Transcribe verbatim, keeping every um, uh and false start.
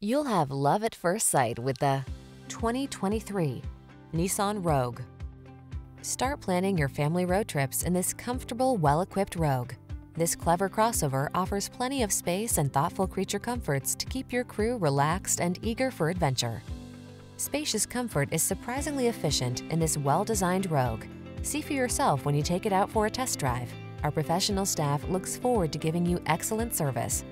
You'll have love at first sight with the twenty twenty-three Nissan Rogue. Start planning your family road trips in this comfortable, well-equipped Rogue. This clever crossover offers plenty of space and thoughtful creature comforts to keep your crew relaxed and eager for adventure. Spacious comfort is surprisingly efficient in this well-designed Rogue. See for yourself when you take it out for a test drive. Our professional staff looks forward to giving you excellent service.